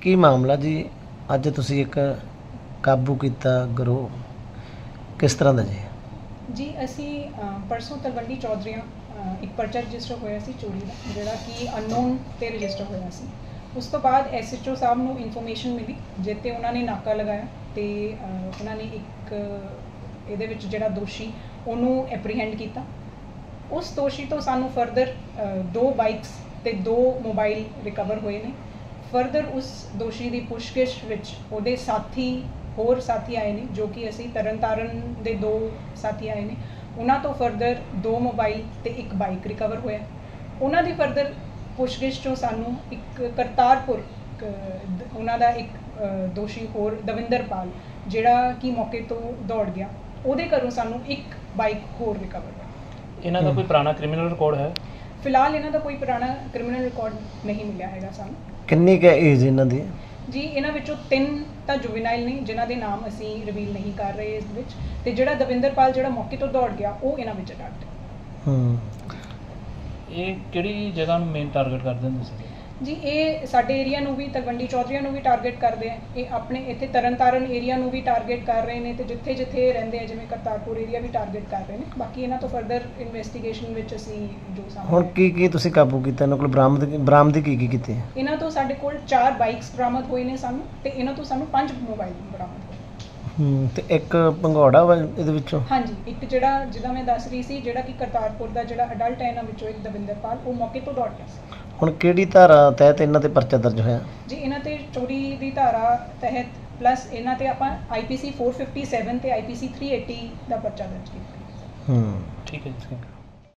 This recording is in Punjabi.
ਕੀ ਮਾਮਲਾ ਜੀ? ਅੱਜ ਤੁਸੀਂ ਇੱਕ ਕਾਬੂ ਕੀਤਾ ਗਰੋਹ, ਕਿਸ ਤਰ੍ਹਾਂ ਦਾ ਜੀ? जी असी परसों तलवंडी चौधरी एक पर्चा रजिस्टर होया सी चोरी का, जिहड़ा कि अननोन ते रजिस्टर होया सी। उस तो बाद SHO साहब नूं इन्फॉर्मेशन मिली, जिते उन्होंने नाका लगाया तो उन्होंने एक इहदे विच जिहड़ा दोषी उन्होंने एप्रीहेंड किया। उस दोषी तो सानू फरदर 2 बाइक्स ते 2 मोबाइल रिकवर होए ने। फरदर उस दोषी की पुछगिछ विच उहदे साथी होर साथी आए ने, जो कि असी तरनतारन दे 2 साथी आए ने। उन्हां तो फरदर 2 मोबाइल ते 1 बाइक रिकवर होया। उन्हां दी फरदर पुछगिछ चों सानू एक करतारपुर उन्हां दा एक दोषी होर दविंदरपाल जिहड़ा कि मौके तो दौड़ गया, उहदे घरों सानू 1 बाइक होर रिकवर होया। इन्हां दा कोई पुराना क्रिमिनल रिकॉर्ड है? फिलहाल इन्हां दा कोई पुराना क्रिमिनल रिकॉर्ड नहीं मिलिया हैगा सानू। किन्नी क एज इन्हां दी? जी इन्हां विचों 3 ਤਾਂ ਜੁਵੈਨਾਈਲ ਨੇ, ਜਿਨ੍ਹਾਂ ਦੇ ਨਾਮ ਅਸੀਂ ਰਿਵੀਲ ਨਹੀਂ ਕਰ ਰਹੇ ਇਸ ਵਿੱਚ, ਤੇ ਜਿਹੜਾ ਦਵਿੰਦਰਪਾਲ ਜਿਹੜਾ ਮੌਕੇ ਤੋਂ ਦੌੜ ਗਿਆ ਉਹ ਇਹਨਾਂ ਵਿੱਚ ਅਡਾਪਟ ਹੈ। ਇਹ ਕਿਹੜੀ ਜਗ੍ਹਾ ਨੂੰ ਮੇਨ ਟਾਰਗੇਟ ਕਰਦੇ ਹੁੰਦੇ ਸੀ ਜੀ? ਇਹ ਸਾਡੇ ਏਰੀਆ ਨੂੰ ਵੀ, ਤਲਵੰਡੀ ਚੌਧਰੀਆਂ ਨੂੰ ਵੀ ਟਾਰਗੇਟ ਕਰਦੇ ਆ। ਇਹ ਆਪਣੇ ਇੱਥੇ ਤਰਨਤਾਰਨ ਏਰੀਆ ਨੂੰ ਵੀ ਟਾਰਗੇਟ ਕਰ ਰਹੇ ਨੇ, ਤੇ ਜਿੱਥੇ ਜਿੱਥੇ ਰਹਿੰਦੇ ਆ ਜਿਵੇਂ ਕਰਤਾਰਪੁਰ ਏਰੀਆ ਵੀ ਟਾਰਗੇਟ ਕਰ ਰਹੇ ਨੇ। ਬਾਕੀ ਇਹਨਾਂ ਤੋਂ ਫਰਦਰ ਇਨਵੈਸਟੀਗੇਸ਼ਨ ਵਿੱਚ ਅਸੀਂ ਜੋ ਸਾਹਮਣੇ ਹੁਣ ਕੀ ਤੁਸੀਂ ਕਾਬੂ ਕੀਤਾ? ਇਹਨਾਂ ਕੋਲ ਬਰਾਮਦੀ ਕੀ ਕੀਤੀ? ਇਹਨਾਂ ਤੋਂ ਸਾਡੇ ਕੋਲ 4 ਬਾਈਕਸ ਬਰਾਮਦ ਹੋਏ ਨੇ ਸਾਨੂੰ, ਤੇ ਇਹਨਾਂ ਤੋਂ ਸਾਨੂੰ 5 ਮੋਬਾਈਲ ਬਰਾਮਦ ਹੋਏ। ਤੇ ਇੱਕ ਭੰਗੌੜਾ ਵਾ ਇਹਦੇ ਵਿੱਚੋਂ? ਹਾਂਜੀ, ਇੱਕ ਜਿਹੜਾ ਜਿੱਦਾਂ ਮੈਂ ਦੱਸ ਰਹੀ ਸੀ, ਜਿਹੜਾ ਕਿ ਕਰਤਾਰਪੁਰ ਦਾ ਜਿਹੜਾ ਅਡਲਟ ਹੈ ਇਹਨਾਂ ਵਿੱਚੋਂ ਇੱਕ ਦਵਿੰਦਰਪਾਲ, ਉਹ ਮੌਕੇ ਤੋਂ ਦੌੜ ਗਿਆ ਸੀ। ਹੁਣ ਕਿਹੜੀ ਧਾਰਾ ਤਹਿਤ ਇਹਨਾਂ ਤੇ ਪਰਚਾ ਦਰਜ ਹੋਇਆ ਜੀ? ਇਹਨਾਂ ਤੇ ਚੋਰੀ ਦੀ ਧਾਰਾ ਤਹਿਤ ਪਲੱਸ ਇਹਨਾਂ ਤੇ ਆਪਾਂ IPC 457 ਤੇ IPC 380 ਦਾ ਪਰਚਾ ਦਰਜ ਕੀਤਾ। ਠੀਕ ਹੈ ਜੀ।